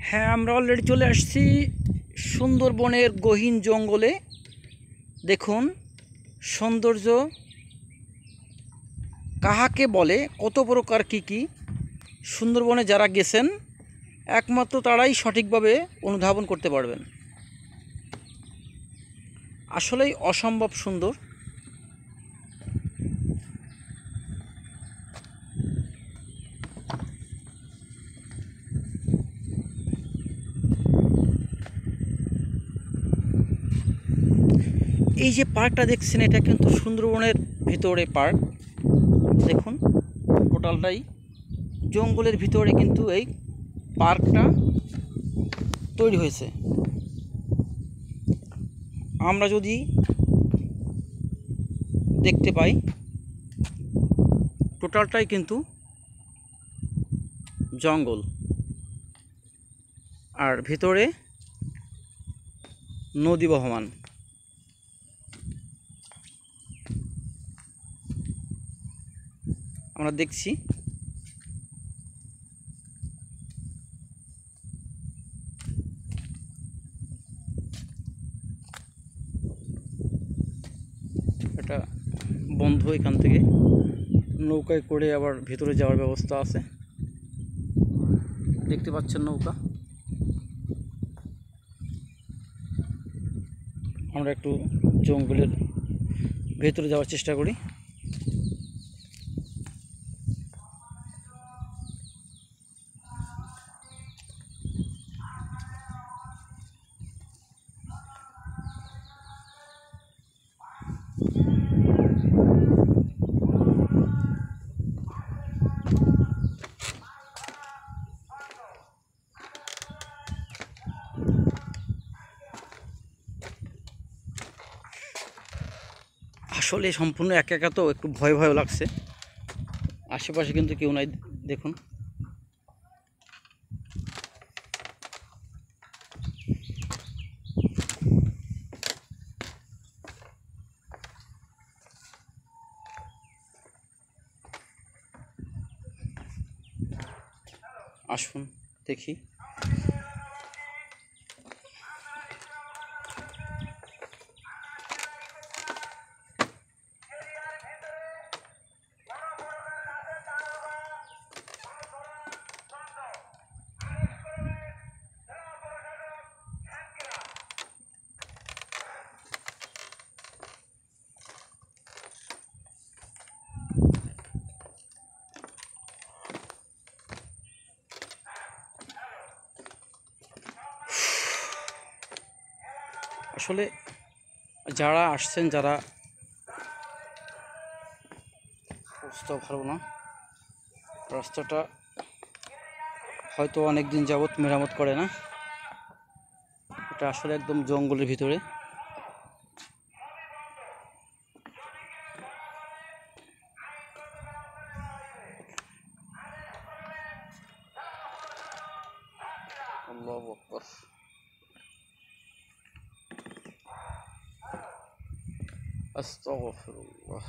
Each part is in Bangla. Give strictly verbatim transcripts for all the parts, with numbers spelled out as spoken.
হ্যাঁ, আমরা অলরেডি চলে আসছি সুন্দরবনের গহীন জঙ্গলে। দেখুন সৌন্দর্য কাহাকে বলে, কত প্রকার কি কি। সুন্দরবনে যারা গেছেন একমাত্র তারাই সঠিকভাবে অনুধাবন করতে পারবেন। আসলেই অসম্ভব সুন্দর। এই যে পার্কটা দেখছেন, এটা কিন্তু সুন্দরবনের ভিতরে পার্ক। দেখুন টোটালটাই জঙ্গলের ভিতরে কিন্তু এই পার্কটা তৈরি হয়েছে। আমরা যদি দেখতে পাই টোটালটাই কিন্তু জঙ্গল, আর ভিতরে নদী বহমান। আমরা দেখছি এটা বন্ধ, এখান থেকে নৌকায় করে আবার ভিতরে যাওয়ার ব্যবস্থা আছে। দেখতে পাচ্ছেন নৌকা। আমরা একটু জঙ্গলের ভেতরে যাওয়ার চেষ্টা করি। আসলে সম্পূর্ণ একা একা তো একটু ভয় ভয় লাগছে। আশেপাশে কিন্তু কেউ নাই, দেখুন। আসুন দেখি। আসলে যারা আসছেন, যারা অবস্থা ভালো না, রাস্তাটা হয়তো অনেক দিন যাবত মেরামত করে না। এটা আসলে একদম জঙ্গলের ভিতরে। আল্লাহু আকবার। আস্তাগফিরুল্লাহ।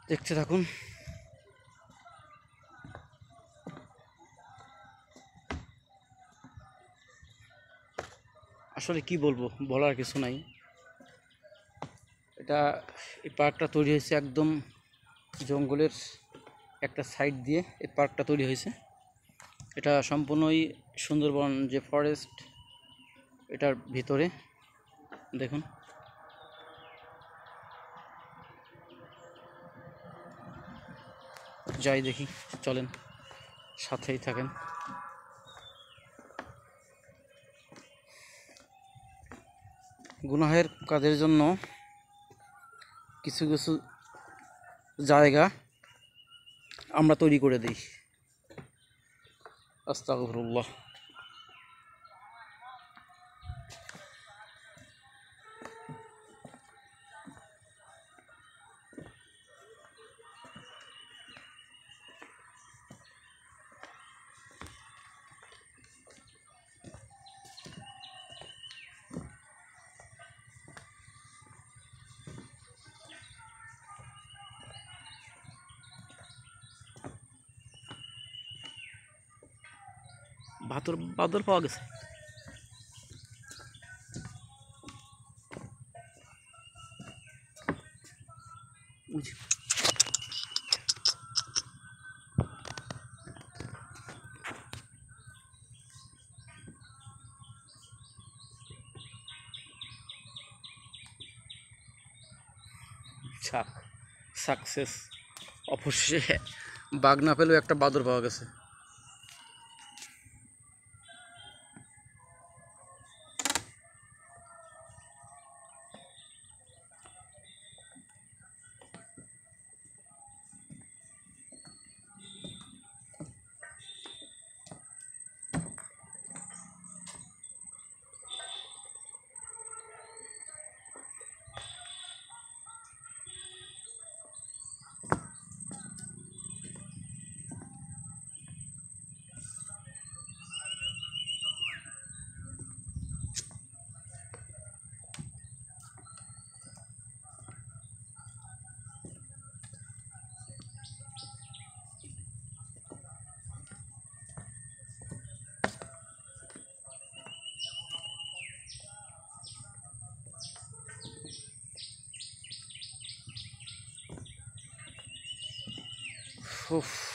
দেখতে থাকুন। আসলে কি বলবো, বলার কিছু নাই। এটা এই পার্কটা তৈরি হয়েছে একদম জঙ্গলের একটা সাইড দিয়ে এই পার্কটা তৈরি হয়েছে। এটা সম্পূর্ণই সুন্দরবন যে ফরেস্ট এটার ভিতরে দেখুন। যাই দেখি, চলেন সাথেই থাকেন। গুনাহের কাজের জন্য কিছু কিছু জায়গা আমরা তৈরি করে দিই। আস্তাগফিরুল্লাহ। বাদর বাদর পাওয়া গেছে। সাকসেস, অবশ্যই বাঘ না পেলেও একটা বাদর পাওয়া গেছে। উফ।